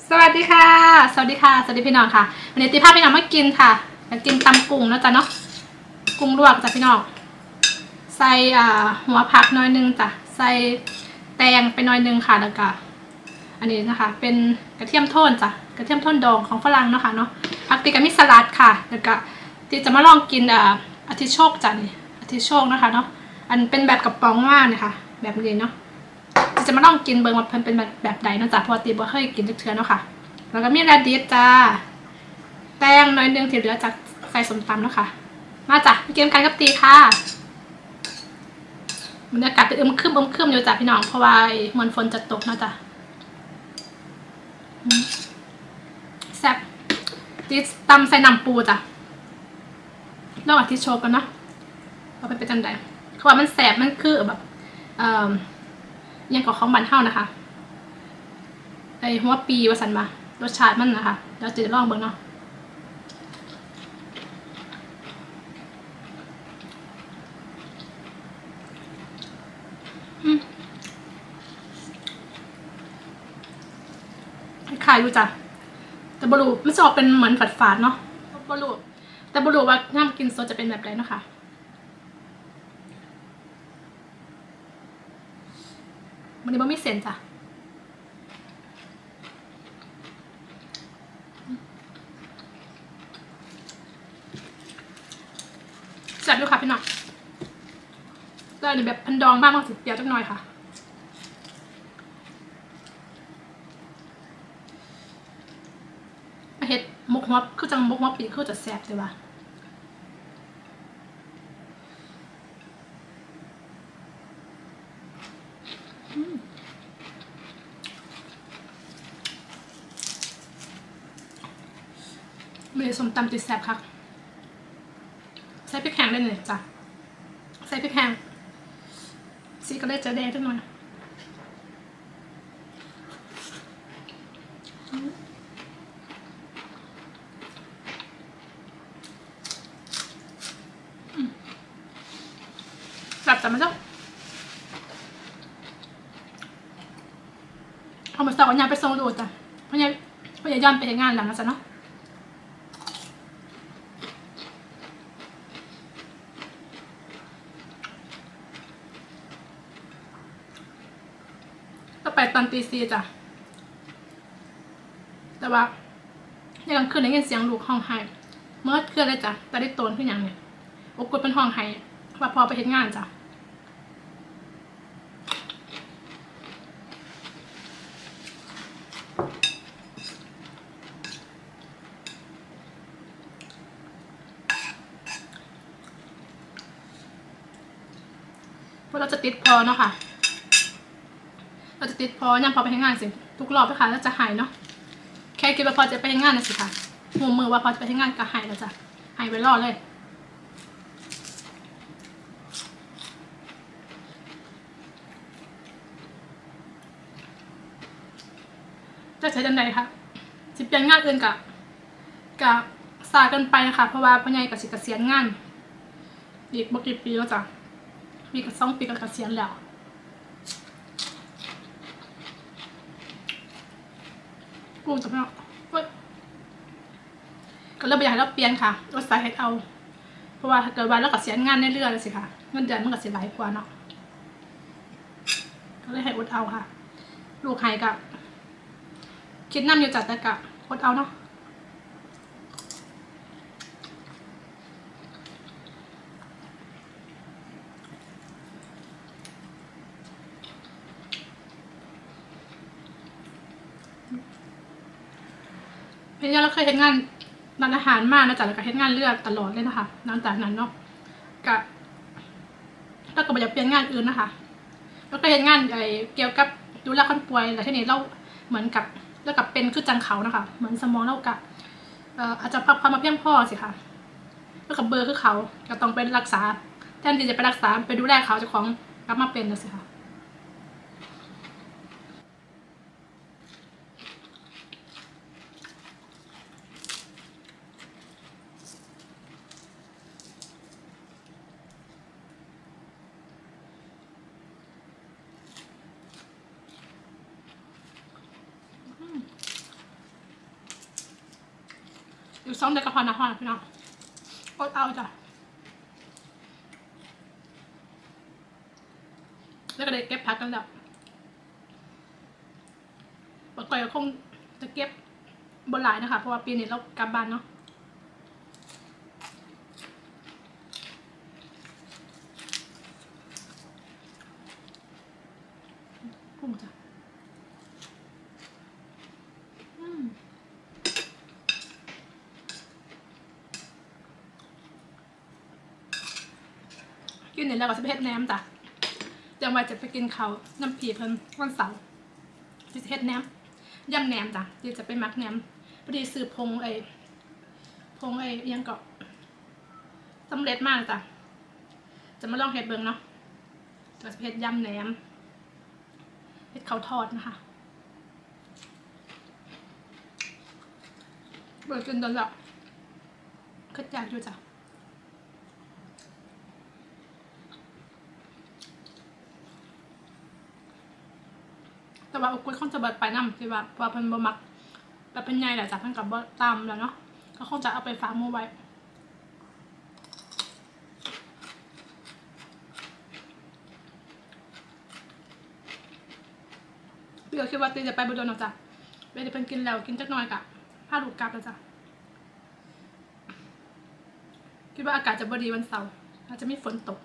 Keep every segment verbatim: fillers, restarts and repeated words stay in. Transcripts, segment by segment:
สวัสดีค่ะสวัสดีค่ะสวัสดีพี่น้องค่ะวันนี้ตีภาพพี่น้องมากินค่ะอยากกินตำกุ้งนะจ๊ะเนาะกุ้งลวกจ้ะพี่น้องใส่อ่าหัวผักน้อยนึงจ้ะใส่แตงไปน้อยนึงค่ะแล้วก็อันนี้นะคะเป็นกระเทียมโทนจ้ะกระเทียมโทนดองของฝรั่งเนาะค่ะเนาะผักตีกับมิสลัดค่ะแล้วก็ตีจะมาลองกินอ่าอาทิโชคจ้ะนี่อาทิโชคนะคะเนาะอันเป็นแบบกระป๋องว่าเนี่ยค่ะแบบนี้เนาะจะมาลองกินเบิร์งว่าเพิ่นเป็นแบบแบบใดนะจ๊ะพอตีบ่เคยกินเทื่อเนาะค่ะแล้วก็มีแรดดิสจ้าแป้งน้อยนึงที่เหลือจากใส่สมตำเนาะค่ะมาจ้ะไปกินกันกับตีค่ะบรรยากาศเป็นอึมครึมอึมครึมอยู่จ้ะพี่น้องเพราะว่าเหมือนฝนจะตกนะจ๊ะแซ่บตีตำใส่น้ำปูจ้ะลองอธิโชว์กันเนาะเราไปเป็นจังไดเขาว่ามันแซ่บมันคือแบบเอ่อยังกับของบ้านเฮานะคะไอหัวปีวาสันมารสชาติมันนะคะเดี๋ยวจะลองเบิ่งเนาะขายอยู่จ้ะแต่บรูไม่ชอบเป็นเหมือนฝาดฝาดเนาะบรูแต่บรูว่าน้ำกินสดจะเป็นแบบไรเนาะค่ะวันนี้บ่มีเส้นจ้ะแซ่บด้วยค่ะพี่น้องแล้วอันนี้แบบพันดองบ้างบางสิเปรี้ยวจักหน่อยค่ะเห็ดมุกหัวคือจังมุกหัวปีคือจะแซ่บเลยว่ะมีส้มตำติดแซ่บค่ะใส่พริกแห้งได้เลยจ้ะใส่พริกแห้งสีก็ได้จะแดงจักหน่อยแซ่บจ้ะมันเจ้าเอามาสอกอันยาไปส่งดูจ้ะเพราะยายเพราะยายย้อนไปเห็นงานหลังนะจ๊ะเนาะก็ไปตอนตีสี่จ้ะแต่ว่าในกลางคืนได้ยินเสียงลูกห้องไห้เมื่อคืนเลยจ้ะแต่ได้โตนขึ้นอย่างเนี่ยโอ้กดเป็นห้องไห้ว่าพอไปเห็นงานจ้ะเพราะเราจะติดพอเนาะค่ะเราจะติดพอยังพอไปให้งานสิทุกรอบนะคะเราจะหายเนาะแค่คิดว่าพอจะไปให้งานนะสิค่ะหัวมือว่าพอจะไปให้งานก็หายแล้วจ้ะหายไปรอดเลยจะใช้จังใดคะสิเปลี่ยนงานอื่นกับกับสายกันไปนะคะเพราะว่าพ่อใหญ่กับสิเกษียณงานอีกบ่กี่ปีแล้วจ้ะปีกับสองปีกับเกษียณแล้วกูจะไม่เอาก็เลยไปอยากให้เราเปลี่ยนค่ะว่าสาเหตุเอาเพราะว่าถ้าเกิดวันแล้วก็เสียงานเรื่อยๆเลยสิค่ะเงินเดือนมันก็เสียหลายกว่าเนาะก็เลยให้อดเอาค่ะลูกหายกับคิดน้ำอยู่จัดแต่กับอดเอาเนาะเพียงเราเคยเห็นงานร้านอาหารมากนะจ๊ะแล้วก็เห็นงานเลือดตลอดเลยนะคะหลังจากนั้นเนาะกับแล้วก็อยากเปลี่ยนงานอื่นนะคะแล้วก็เห็นงานอะไรเกี่ยวกับดูแลคนป่วยแต่ที่นี้เราเหมือนกับแล้วกับเป็นคือจังเขานะคะเหมือนสมองเรากับเอ่ออาจจะพักความมาเพียงพอสิค่ะแล้วกับเบอร์คือเขาก็ต้องไปรักษาแทนที่จะไปรักษาไปดูแลเขาเจ้าของกลับมาเป็นนะสิค่ะอยู่สองเดือนก็พอนะพอนะพี่น้องอดเอาจ้ะแล้วก็ได้เก็บผักกันแล้วปกติก็คงจะเก็บบนหลายนะคะเพราะว่าปีนี้เรากลับบ้านเนาะกุ้งจ้ะกินเนี่ยแล้วก็จะไปเฮ็ดแหนมจ้ะจังหวะจะไปกินเขาน้ำผีเพิ่นวันเสาร์ที่จะเฮ็ดแหนมย่ำแหนมจ้ะที่จะไปมักแหนมพอดีซื้อพงไอ้พงไอ้ยังเกาะสำเร็จมากจ้ะจะมาลองเฮ็ดเบิ่งเนาะจะเฮ็ดย่ำแหนมเฮ็ดเขาทอดนะคะเบิดกินตอนละขึ้นอยากอยู่จ้ะแต่ว่าอุกุยคงจะเบิดไปน้ำที่ว่าว่าเพิ่นบ่มักแต่เป็นไงแหละจ้ะเพิ่นกับบ่ตามแล้วเนาะก็คงจะเอาไปฝากหมู่ไว้พี่ก็คิดว่าตีจะไปบ่โดนหรอกจ้ะไปเดี๋ยวเพิ่นกินแล้วกินจักหน่อยกะพาลูกกลับแล้วจ้ะคิดว่าอากาศจะบ่ดีวันเสาร์อาจจะมีฝนตก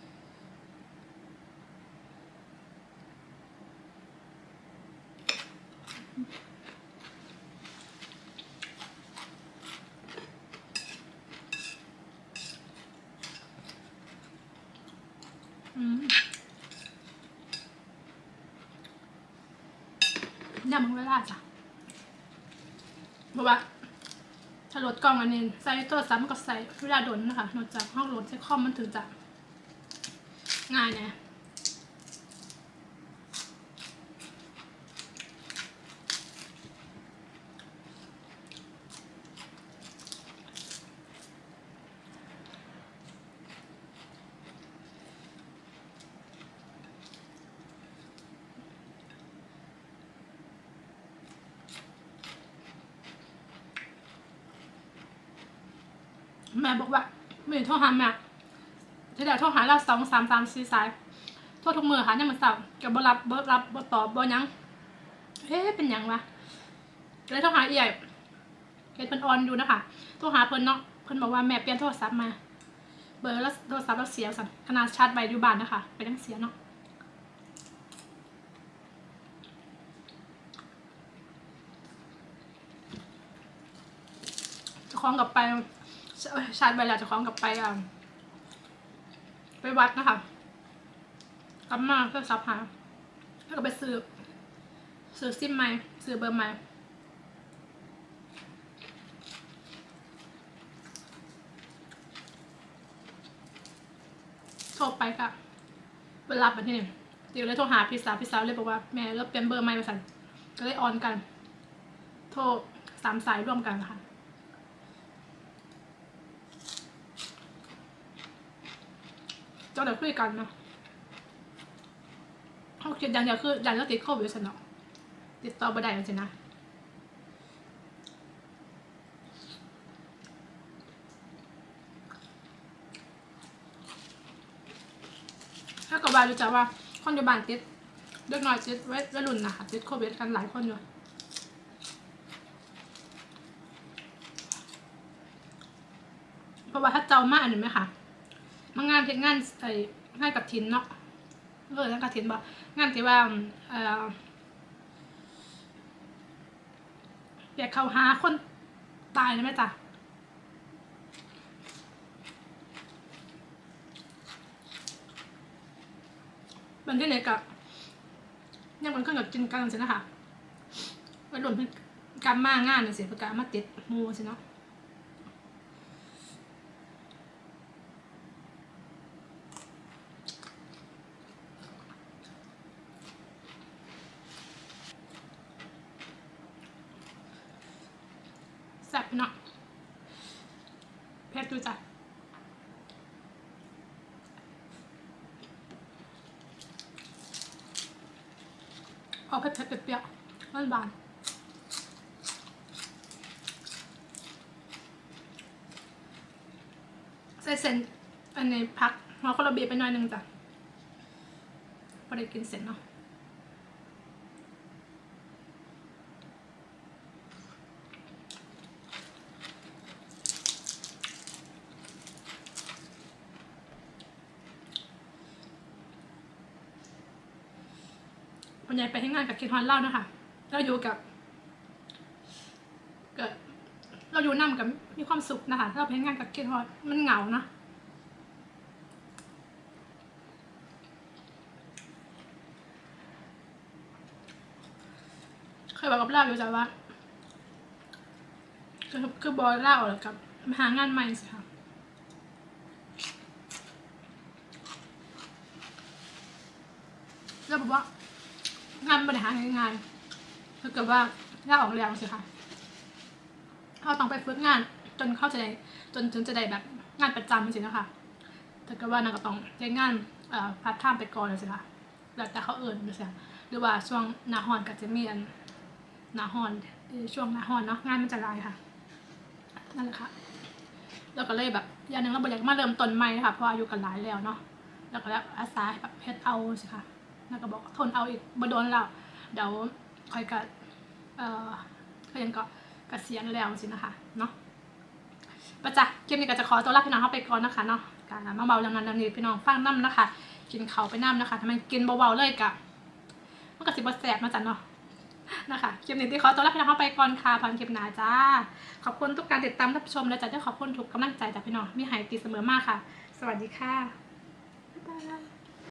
ยำมึงเวลาจ้ะเพราะว่าถ้าโหลดกล้องอันนี้ใส่ตัวซ้ำก็ใส่เวลาโดนนะคะนอกจากห้องโหลดใช้คอมมันถึงจะง่ายนะแม่บอกว่าไม่ได้โทรหาแม่ที่เดี๋ยวโทรหาเราสองสามสามสี่สายโทรทุกมือค่ะยังเหมือนเสาร์กับบรับบ่รับบ่ตอบบ่ยังเฮ้เป็นยังวะเลยโทรหาเอี่ยเห็นเพิ่นออนอยู่นะคะโทรหาเพิ่นเนาะเพิ่นบอกว่าแม่เปลี่ยนโทรศัพท์มาเบอร์แล้วโทรศัพท์เราเสียสั่นขนาดชาร์จไว้อยู่บ้านนะคะไปยังเสียเนาะจะคล้องกับไปชาร์จไว้แล้วจะคล้องกับไปอ่ะไปวัดนะคะกลับมาก็ซับหาแล้วก็ไปซื้อซื้อซิมใหม่ซื้อเบอร์ใหม่โทรไปก็ไปรับมาที่นี่เดี๋ยวเลยโทรหาพี่สาวพี่สาวเลยบอกว่าแม่เราเปลี่ยนเบอร์ใหม่ไปสั่นก็เลยออนกันโทรสามสายร่วมกันค่ะเจ้าเดี๋ยวคุยกันเนาะเขาคิดอย่างเดียวคืออย่างเราติดโควิดสิเนาะติดต่อบ่ได้จริงๆนะถ้ากับว่ารู้จักว่าคนอยู่บ้านติดเด็กน้อยติดไว้วัยรุ่นนะคะติดโควิดกันหลายคนอยู่เพราะว่าถ้าเจ้ามากอันนี้ไหมคะมางานเทศงานไอ้งานกับทินเนาะเอองานกับทินบอกงานที่ว่าเอ่ออยากเข้าหาคนตายนะแม่จ้ะมันที่ไหนกับยังมันขึ้นกับกินกันสินะคะวัยรุ่นเพิ่งการมางานเนี่ยสิเพื่อการมาติดมูสิเนาะแซ่บเนาะเผ็ดดูจ้ะเอาเผ็ดเผ็ดเปรี้ยวๆหวานใส่เส้นอันนี้พักหัวคนละบีไปหน่อยนึงจ้ะพอได้กินเสร็จเนาะวันใหญ่ไปให้งานกับคิดฮอนเล่านะคะเราอยู่กับเกิดเราอยู่นั่งกับมีความสุขนะคะเราไปให้งานกับคิดฮอนมันเหงาเนาะเคยบอกกับเล่าอยู่จ้ะว่าคือคือบอลเล่าแล้วกับหางานใหม่สิค่ะแล้วบอกว่างานบริหารง่ายๆถ้าเกิดว่าได้ออกแรงสิค่ะเขาต้องไปฝึกงานจนเข้าใจจนถึงจะได้แบบงานประจำจริงๆนะคะถ้าเกิดว่านางก็ต้องได้งานเอ่อพาร์ทไทม์ไปก่อนเลยสิค่ะแล้วแต่เขาเอิญดูสิหรือว่าช่วงหน้าฮอนก็จะมีอันหน้าฮอนช่วงหน้าฮอนเนาะงานมันจะรายค่ะนั่นแหละค่ะแล้วก็เลยแบบอย่างหนึ่งเราอยากมาเริ่มต้นใหม่ค่ะเพราะอายุกันหลายแล้วเนาะแล้วก็แล้วอาสาแบบเพชรเอาสิค่ะแล้วก็บอกทนเอาอีกบ่โดนแล้วเดี๋ยวคอยกับเอ่อก็ยังก็เกษียณแล้วสินะคะเนาะประจักษ์คลิปนี้ก็จะขอตัวลาพี่น้องเข้าไปก่อนนะคะเนาะการมาเบาเรื่องนั้นเรื่องนี้พี่น้องฟังน้ำนะคะกินเขาไปน้ำนะคะทำไมกินเบาๆเลยกะมันก็สิบแสบมาจันเนาะนะคะคลิปนี้ที่ขอตัวลาพี่น้องเข้าไปก่อนค่ะพันคลิปหนาจ้าขอบคุณทุกการติดตามรับชมและจะได้ขอบคุณทุกกำลังใจจากพี่น้องมีหายตีเสมอมากค่ะสวัสดีค่ะบ๊ายบาย